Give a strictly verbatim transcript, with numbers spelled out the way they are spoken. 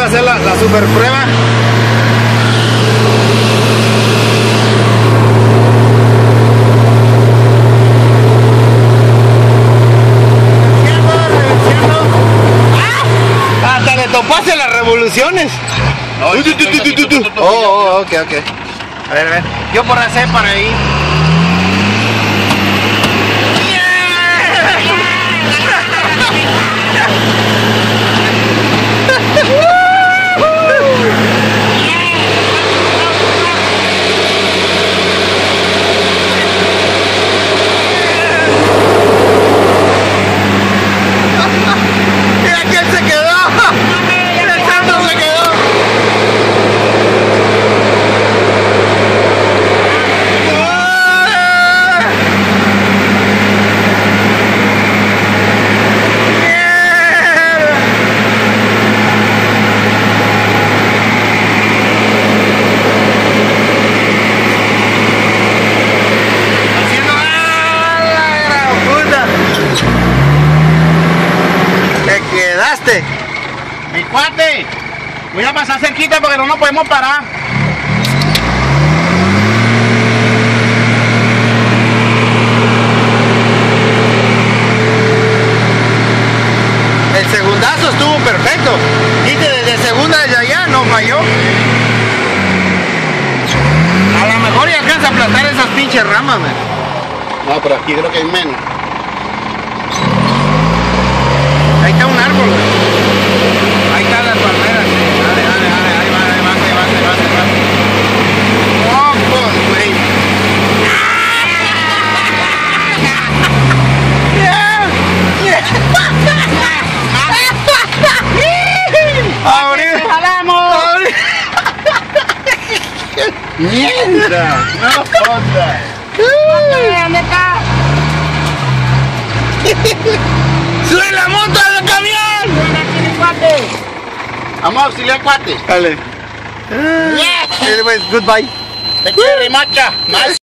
a hacer la, la super prueba. Hasta le topaste las revoluciones. No, Uy, estoy tu, tu, tu, aquí, tu, tu. tu, tu, tu, Oh, oh, ok, ok. A ver, a ver. Yo por hacer para ahí. Mira quién se quedó. Mira, el Santos se quedó. Haciendo ¡ah, la gran puta! Te quedaste. Mi cuate, voy a pasar cerquita porque no nos podemos parar. El segundazo estuvo perfecto. Diste desde segunda desde allá, no falló. A lo mejor ya alcanza a aplastar esas pinches ramas, man. No, pero aquí creo que hay menos. Ahí está un árbol, güey. Ahí están las palmeras. Dale, dale, dale, ahí va, ahí va, ahí va, ahí va, ahí va. ¡Mocos, güey! ¡Ahorita! ¡Jalamos! ¡Mierda! ¡No jodas! ¿Dónde está? ¡Sube la moto al camión! Ven aquí, mi cuate. Vamos a auxiliar, cuate. Dale. Anyways, goodbye. Te quiero, macha.